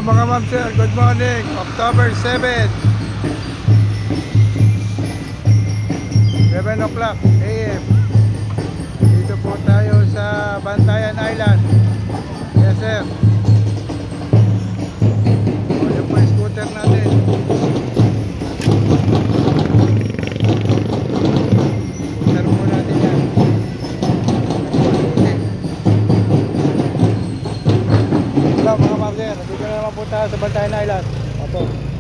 mga ma'am sir, good morning. October 7, 7 o'clock AM. Dito po tayo sa Bantayan Island. Yes sir. O, yun po yung scooter natin. Scooter po natin yan. Hello mga ma'am sir, dito na naman po tayo sa Bantayan Island. Opo.